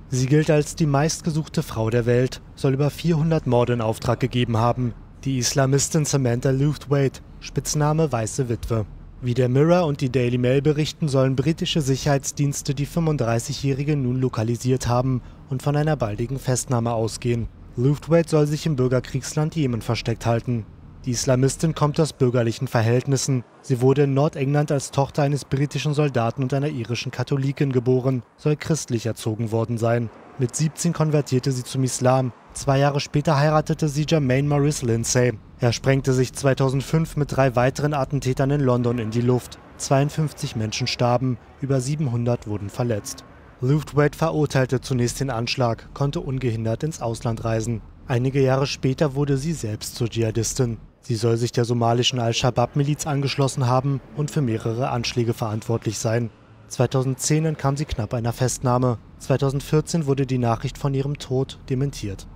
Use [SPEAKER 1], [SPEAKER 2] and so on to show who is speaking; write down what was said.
[SPEAKER 1] Sie gilt als die meistgesuchte Frau der Welt, soll über 400 Morde in Auftrag gegeben haben. Die Islamistin Samantha Lewthwaite, Spitzname Weiße Witwe. Wie der Mirror und die Daily Mail berichten, sollen britische Sicherheitsdienste die 35-Jährige nun lokalisiert haben und von einer baldigen Festnahme ausgehen. Lewthwaite soll sich im Bürgerkriegsland Jemen versteckt halten. Die Islamistin kommt aus bürgerlichen Verhältnissen. Sie wurde in Nordengland als Tochter eines britischen Soldaten und einer irischen Katholikin geboren, soll christlich erzogen worden sein. Mit 17 konvertierte sie zum Islam. 2 Jahre später heiratete sie Jermaine Maurice Lindsay. Er sprengte sich 2005 mit 3 weiteren Attentätern in London in die Luft. 52 Menschen starben, über 700 wurden verletzt. Lewthwaite verurteilte zunächst den Anschlag, konnte ungehindert ins Ausland reisen. Einige Jahre später wurde sie selbst zur Dschihadistin. Sie soll sich der somalischen Al-Shabaab-Miliz angeschlossen haben und für mehrere Anschläge verantwortlich sein. 2010 entkam sie knapp einer Festnahme. 2014 wurde die Nachricht von ihrem Tod dementiert.